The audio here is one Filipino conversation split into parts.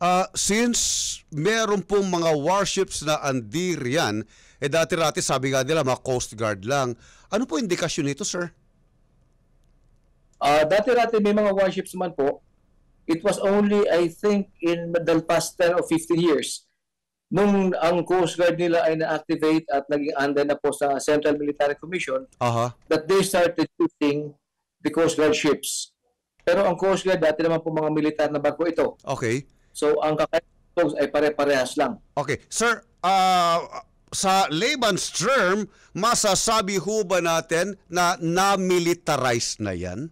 Since meron pong mga warships na andir yan, dati-rati sabi nga nila mga Coast Guard lang. Ano po indikasyon nito, sir? Dati-rati may mga warships man po. It was only, I think, in the past 10 or 15 years, nung ang Coast Guard nila ay na-activate at naging under na po sa Central Military Commission, that they started using the Coast Guard ships. Pero ang Coast Guard, dati naman po mga militar na barko ito. Okay. So, ang kakaiba ay pare-parehas lang. Okay. Sir, sa layman's term, masasabi ho ba natin na na-militarize na yan?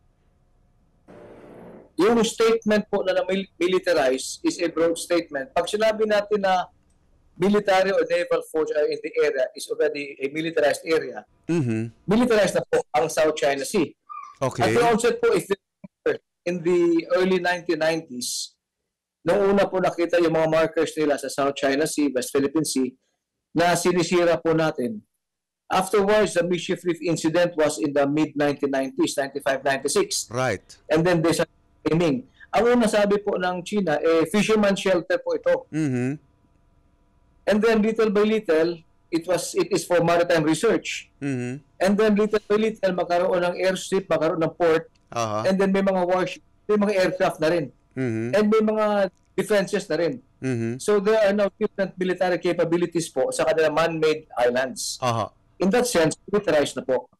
Yung statement po na militarize is a broad statement. Pag sinabi natin na military or naval force in the area is already a militarized area, militarized na po ang South China Sea. Okay. At the onset po, if in the early 1990s, noong una po nakita yung mga markers nila sa South China Sea, West Philippine Sea, na sinisira po natin. Afterwards, the Mischief Reef incident was in the mid-1990s, 95-96. Right. And then there's a aiming. Ang una sabi po ng China, fisherman shelter po ito. And then little by little, it is for maritime research. And then little by little, magkaroon ng airstrip, magkaroon ng port, and then may mga warship, may mga aircraft na rin. And may mga defenses na rin. So there are now different military capabilities po sa kanilang man-made islands. In that sense, militarized na po.